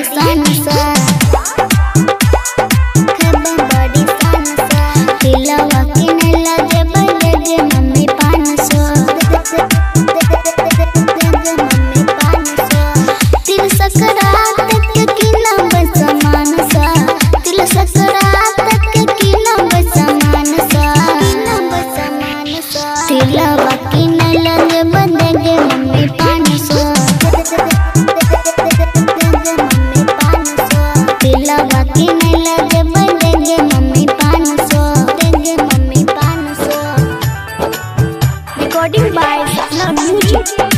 सन सा तिलवा के नैला जब लगे मम्मी 500 तिल सकरात के किला बस समान सा तिल सकरात के किला बस समान सा तिलवा के नैला जब लगे मम्मी 500 तिलवा के नैला जब लगे mummy 500 Recording by Sapna Music.